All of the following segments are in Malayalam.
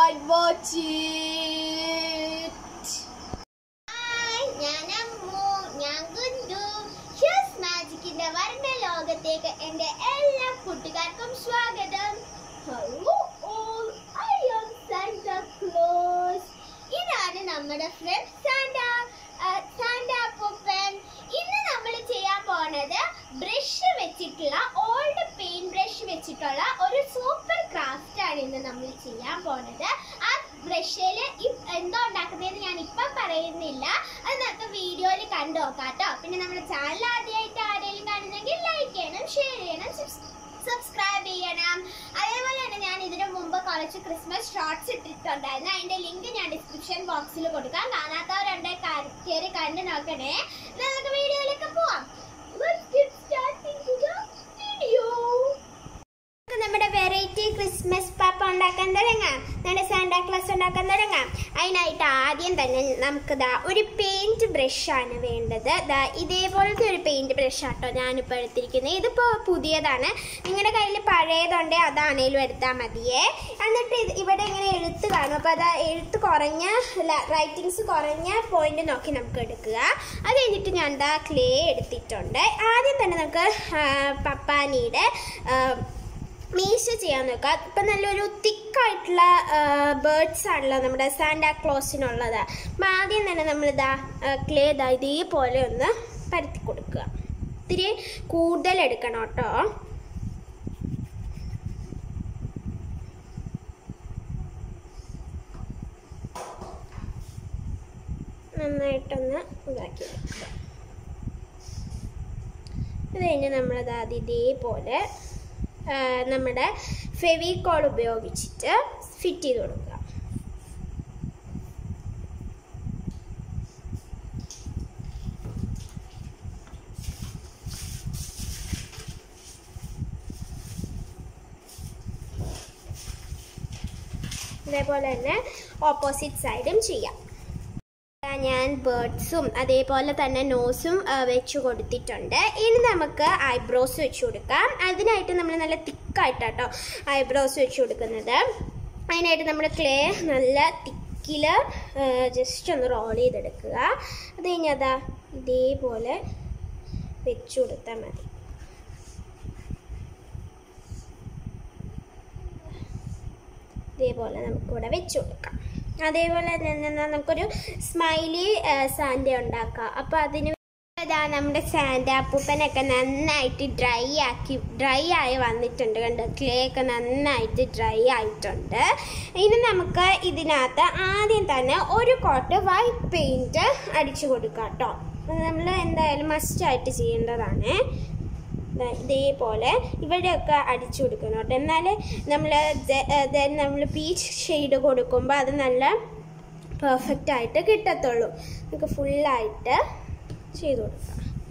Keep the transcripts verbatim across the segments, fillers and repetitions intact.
and watch it. Hi, ഞാനമ്മു, ഞാൻ ഗുണ്ടു. Here's Magicന്റെ വർണ്ണ ലോകത്തേക്ക് എൻ്റെ എല്ലാ കൂട്ടുകാർക്കും സ്വാഗതം. Hello all, I am Santa Claus. ഇതാണ് നമ്മുടെ ഫ്രണ്ട് സാന്റ സാന്റ അപ്പൂപ്പൻ. ഇന്ന് നമ്മൾ ചെയ്യാൻ പോണത് ബ്രഷ് വെച്ചിട്ടുള്ള ഓൾഡ് പെയിന്റ് ബ്രഷ് വെച്ചിട്ടുള്ള ഒരു സൂപ്പർ ക്രാഫ്റ്റ് ആണ് ഇന്ന് നമ്മൾ ചെയ്യാൻ പോണത്. ആ ബ്രഷിൽ എന്തോ ഉണ്ടാക്കുന്നതെന്ന് ഞാൻ ഇപ്പം പറയുന്നില്ല, അത് നമുക്ക് വീഡിയോയിൽ കണ്ടു നോക്കാം കേട്ടോ. പിന്നെ നമ്മുടെ ചാനൽ ആദ്യമായിട്ട് ആരെങ്കിലും കാണുന്നെങ്കിൽ ലൈക്ക് ചെയ്യണം, ഷെയർ ചെയ്യണം, സബ്സ്ക്രൈബ് ചെയ്യണം. അതേപോലെ തന്നെ ഞാൻ ഇതിനു മുമ്പ് കുറച്ച് ക്രിസ്മസ് ഷോർട്സ് ഇട്ടിട്ടുണ്ടായിരുന്നു. അതിന്റെ ലിങ്ക് ഞാൻ ഡിസ്ക്രിപ്ഷൻ ബോക്സിൽ കൊടുക്കാം. കാണാത്തവരുണ്ടെ കയറി കണ്ടു നോക്കണേ. നമുക്ക് വീഡിയോയിലേക്ക് പോവാം. Let's get started to the video. നമ്മുടെ വെറൈറ്റി ക്രിസ്മസ് പാപ്പ ഉണ്ടാക്കാൻ തുടങ്ങാം. നമ്മുടെ സാന്റാ ക്ലോസ് ഉണ്ടാക്കാൻ തുടങ്ങാം. അതിനായിട്ട് ആദ്യം തന്നെ നമുക്ക് ദാ ഒരു പെയിന്റ് ബ്രഷാണ് വേണ്ടത്. ദാ ഇതേപോലത്തെ ഒരു പെയിന്റ് ബ്രഷാട്ടോ ഞാനിപ്പോൾ എടുത്തിരിക്കുന്നത്. ഇതിപ്പോൾ പുതിയതാണ്. നിങ്ങളുടെ കയ്യിൽ പഴയതുണ്ടേ അതാണേലും എടുത്താൽ മതിയേ. എന്നിട്ട് ഇവിടെ ഇങ്ങനെ എഴുത്ത് കാണും. അപ്പോൾ അത് എഴുത്ത് കുറഞ്ഞ റൈറ്റിങ്സ് കുറഞ്ഞ പോയിന്റ് നോക്കി നമുക്ക് എടുക്കുക. അത് കഴിഞ്ഞിട്ട് ഞാൻ ദാ ക്ലേ എടുത്തിട്ടുണ്ട്. ആദ്യം തന്നെ നമുക്ക് പപ്പാനിയുടെ മീശ ചെയ്യാൻ നോക്കാം. ഇപ്പം നല്ലൊരു തിക്കായിട്ടുള്ള ബേർഡ്സ് ആണല്ലോ നമ്മുടെ സാന്റാ ക്ലോസിനുള്ളത്. അപ്പം ആദ്യം തന്നെ നമ്മളിതാ ക്ലേ ഇതാ ഇതേപോലെ ഒന്ന് പരത്തി കൊടുക്കുക. ഇത്തിരി കൂടുതൽ എടുക്കണം കേട്ടോ. നന്നായിട്ടൊന്ന് ഇതാക്കി എടുക്കുക. അത് കഴിഞ്ഞ് നമ്മളത് അത് ഇതേപോലെ നമ്മുടെ ഫെവിക്കോൾ ഉപയോഗിച്ചിട്ട് ഫിറ്റ് ചെയ്ത് കൊടുക്കുക. ഇതേപോലെ തന്നെ ഓപ്പോസിറ്റ് സൈഡും ചെയ്യാം. ഞാൻ ബേർഡ്സും അതേപോലെ തന്നെ നോസും വെച്ച് കൊടുത്തിട്ടുണ്ട്. ഇനി നമുക്ക് ഐബ്രോസ് വെച്ച് കൊടുക്കാം. അതിനായിട്ട് നമ്മൾ നല്ല തിക്കായിട്ടാട്ടോ ഐബ്രോസ് വെച്ച് കൊടുക്കുന്നത്. അതിനായിട്ട് നമ്മൾ ക്ലേ നല്ല തിക്കിൽ ജസ്റ്റ് ഒന്ന് റോൾ ചെയ്തെടുക്കുക. അത് കഴിഞ്ഞാൽ അതാ ഇതേപോലെ വെച്ച് കൊടുത്താൽ മതി. ഇതേപോലെ നമുക്കിവിടെ വെച്ച് കൊടുക്കാം. അതേപോലെ തന്നെ നമുക്കൊരു സ്മൈലി സാന്റ ഉണ്ടാക്കാം. അപ്പോൾ അതിന് ഇതാ നമ്മുടെ സാന്റ അപ്പൂപ്പനൊക്കെ നന്നായിട്ട് ഡ്രൈ ആക്കി ഡ്രൈ ആയി വന്നിട്ടുണ്ട്. കണ്ടോ, ക്ലേ ഒക്കെ നന്നായിട്ട് ഡ്രൈ ആയിട്ടുണ്ട്. ഇനി നമുക്ക് ഇതിനകത്ത് ആദ്യം തന്നെ ഒരു കോട്ട് വൈറ്റ് പെയിൻറ്റ് അടിച്ചു കൊടുക്കാം കേട്ടോ. നമ്മൾ എന്തായാലും മസ്റ്റായിട്ട് ചെയ്യേണ്ടതാണ്. ഇതേപോലെ ഇവിടെയൊക്കെ അടിച്ചു കൊടുക്കണം കേട്ടോ. എന്നാൽ നമ്മൾ നമ്മൾ പീച്ച് ഷെയ്ഡ് കൊടുക്കുമ്പോൾ അത് നല്ല പെർഫെക്റ്റ് ആയിട്ട് കിട്ടത്തുള്ളൂ. നമുക്ക് ഫുള്ളായിട്ട് ചെയ്ത് കൊടുക്കാം.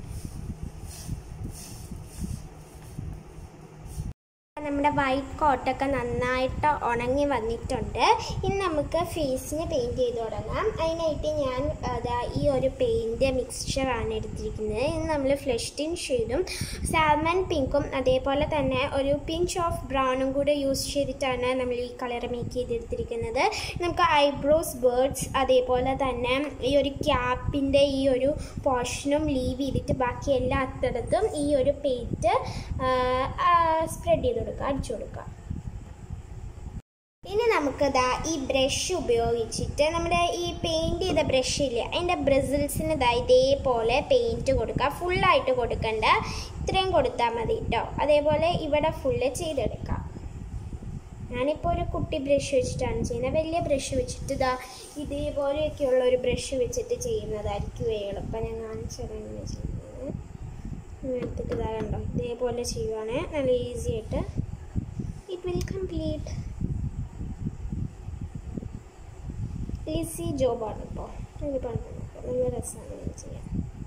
നമ്മുടെ വൈറ്റ് കോട്ടൊക്കെ നന്നായിട്ട് ഉണങ്ങി വന്നിട്ടുണ്ട്. ഇനി നമുക്ക് ഫേസിന് പെയിൻറ്റ് ചെയ്ത് തുടങ്ങാം. അതിനായിട്ട് ഞാൻ അതാ ഈ ഒരു പെയിൻറ്റ് മിക്സ്ചറാണ് എടുത്തിരിക്കുന്നത്. ഇന്ന് നമ്മൾ ഫ്ലഷ് ടിൻ ഷെയ്ഡും സാൽമൺ പിങ്കും അതേപോലെ തന്നെ ഒരു പിഞ്ച് ഓഫ് ബ്രൗണും കൂടെ യൂസ് ചെയ്തിട്ടാണ് നമ്മൾ ഈ കളർ മേക്ക് ചെയ്തെടുത്തിരിക്കുന്നത്. നമുക്ക് ഐബ്രോസ്, ബേർഡ്സ് അതേപോലെ തന്നെ ഈ ഒരു ക്യാപ്പിൻ്റെ ഈ ഒരു പോർഷനും ലീവ് ചെയ്തിട്ട് ബാക്കി എല്ലാത്തിടത്തും ഈ ഒരു പെയിൻറ്റ് സ്പ്രെഡ് ചെയ്ത് കൊടുക്കുക, അടിച്ചു കൊടുക്കുക. ഇനി നമുക്ക് ദാ ഈ ബ്രഷ് ഉപയോഗിച്ചിട്ട് നമ്മുടെ ഈ പെയിൻറ്റ് ചെയ്ത ബ്രഷില്ലേ അതിൻ്റെ ബ്രിസിൽസിന് ദാ ഇതേപോലെ പെയിൻറ്റ് കൊടുക്കുക. ഫുള്ളായിട്ട് കൊടുക്കണ്ട, ഇത്രയും കൊടുത്താൽ മതി കേട്ടോ. അതേപോലെ ഇവിടെ ഫുള്ള് ചെയ്തെടുക്കാം. ഞാനിപ്പോൾ ഒരു കുട്ടി ബ്രഷ് വെച്ചിട്ടാണ് ചെയ്യുന്നത്. വലിയ ബ്രഷ് വെച്ചിട്ട് ഇതാ ഇതേപോലെയൊക്കെയുള്ള ഒരു ബ്രഷ് വെച്ചിട്ട് ചെയ്യുന്നതായിരിക്കും എളുപ്പം. ഞാൻ കാണിച്ചത് എങ്ങനെ ചെയ്യുന്നത് എടുത്തിട്ട് ഇതാ കണ്ടോ, ഇതേപോലെ ചെയ്യുവാണ് നല്ല ഈസി ആയിട്ട്. ഇറ്റ് വിൽ കംപ്ലീറ്റ് ഈസി ജോബാണ് ഇപ്പോൾ. ഇതിപ്പോൾ നല്ല രസമാണ് ചെയ്യാൻ.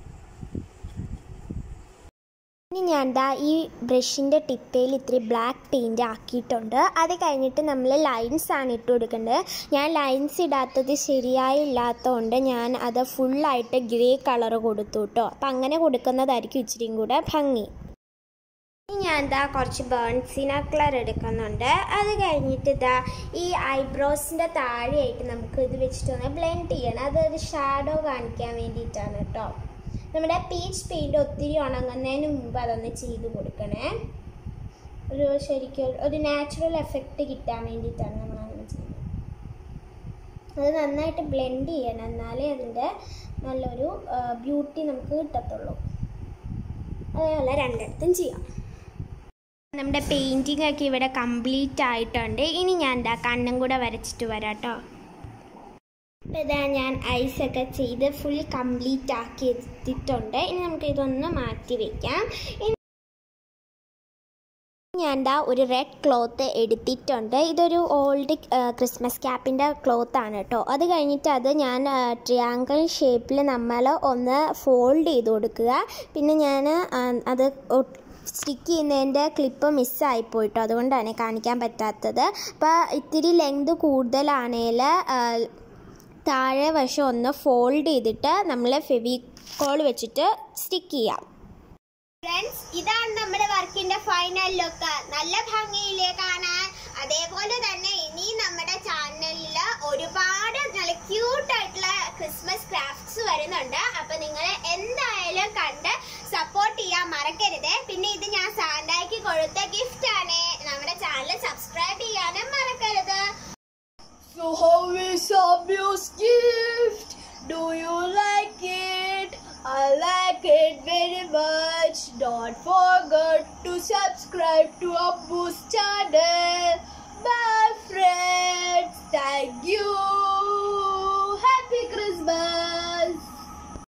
ഇനി ഞാൻ ദാ ഈ ബ്രഷിൻ്റെ ടിപ്പയിൽ ഇത്തിരി ബ്ലാക്ക് പെയിൻറ്റ് ആക്കിയിട്ടുണ്ട്. അത് കഴിഞ്ഞിട്ട് നമ്മൾ ലൈൻസ് ആണ് ഇട്ട് കൊടുക്കേണ്ടത്. ഞാൻ ലൈൻസ് ഇടാത്തത് ശരിയായി ഇല്ലാത്തതുകൊണ്ട് ഞാൻ അത് ഫുള്ളായിട്ട് ഗ്രേ കളർ കൊടുത്തു കേട്ടോ. അപ്പം അങ്ങനെ കൊടുക്കുന്നതായിരിക്കും ഇച്ചിരിയും കൂടെ ഭംഗി. ഞാൻ എന്താ കുറച്ച് ബേൺസിന കളർ എടുക്കുന്നുണ്ട്. അത് കഴിഞ്ഞിട്ട് ഇതാ ഈ ഐബ്രോസിൻ്റെ താഴെയായിട്ട് നമുക്ക് ഇത് വെച്ചിട്ട് ഒന്ന് ബ്ലെൻഡ് ചെയ്യണം. അതൊരു ഷാഡോ കാണിക്കാൻ വേണ്ടിയിട്ടാണ് കേട്ടോ. നമ്മുടെ പീച്ച് പെയിൻറ് ഒത്തിരി ഉണങ്ങുന്നതിന് മുമ്പ് അതൊന്ന് ചെയ്ത് കൊടുക്കണേ. ഒരു ശരിക്കും ഒരു നാച്ചുറൽ എഫക്റ്റ് കിട്ടാൻ വേണ്ടിയിട്ടാണ് നമ്മൾ അങ്ങനെ ചെയ്യുന്നത്. അത് നന്നായിട്ട് ബ്ലെൻഡ് ചെയ്യണം, എന്നാലേ അതിൻ്റെ നല്ലൊരു ബ്യൂട്ടി നമുക്ക് കിട്ടത്തുള്ളൂ. അതേപോലെ രണ്ടിടത്തും ചെയ്യാം. നമ്മുടെ പെയിൻറ്റിംഗ് ഒക്കെ ഇവിടെ കംപ്ലീറ്റ് ആയിട്ടുണ്ട്. ഇനി ഞാൻ എന്താ കണ്ണും കൂടെ വരച്ചിട്ട് വരാം കേട്ടോ. അപ്പോൾ ഇതാ ഞാൻ ഐസൊക്കെ ചെയ്ത് ഫുൾ കംപ്ലീറ്റ് ആക്കി എടുത്തിട്ടുണ്ട്. ഇനി നമുക്ക് ഇതൊന്ന് മാറ്റി വയ്ക്കാം. ഞാൻ എന്താ ഒരു റെഡ് ക്ലോത്ത് എടുത്തിട്ടുണ്ട്. ഇതൊരു ഓൾഡ് ക്രിസ്മസ് ക്യാപ്പിൻ്റെ ക്ലോത്താണ് കേട്ടോ. അത് കഴിഞ്ഞിട്ട് അത് ഞാൻ ട്രയാങ്കിൾ ഷേപ്പിൽ നമ്മൾ ഒന്ന് ഫോൾഡ് ചെയ്ത് കൊടുക്കുക. പിന്നെ ഞാൻ അത് സ്റ്റിക്ക് ചെയ്യുന്നതിൻ്റെ ക്ലിപ്പ് മിസ്സായിപ്പോയിട്ടോ, അതുകൊണ്ടാണ് കാണിക്കാൻ പറ്റാത്തത്. അപ്പോൾ ഇത്തിരി ലെങ്ത് കൂടുതലാണെങ്കിൽ താഴെ വശം ഒന്ന് ഫോൾഡ് ചെയ്തിട്ട് നമ്മൾ ഫെവിക്കോൾ വെച്ചിട്ട് സ്റ്റിക്ക് ചെയ്യാം. ഫ്രണ്ട്സ്, ഇതാണ് നമ്മുടെ വർക്കിന്റെ ഫൈനൽ ലുക്ക്. നല്ല ഭംഗിയില്ലേ കാണാൻ? അതേപോലെ തന്നെ ഇനി നമ്മുടെ ചാനലിൽ ഒരുപാട് നല്ല ക്യൂട്ടായിട്ടുള്ള ക്രിസ്മസ് ക്രാഫ്റ്റ്സ് വരുന്നുണ്ട്. അപ്പൊ നിങ്ങൾ എന്തായാലും കണ്ട് സപ്പോർട്ട് ചെയ്യാൻ മറക്കരുത്. പിന്നെ ഇത് ഞാൻ സാന്റായ്ക്ക് കൊടുത്ത ഗിഫ്റ്റ് ആണ്. നമ്മുടെ ചാനൽ സബ്സ്ക്രൈബ് ചെയ്യാനും മറക്കരുത്. So how is Abu's gift? Do you like it? I like it very much. Don't forget to subscribe to Abu's channel. Bye friends. Thank you. Happy Christmas.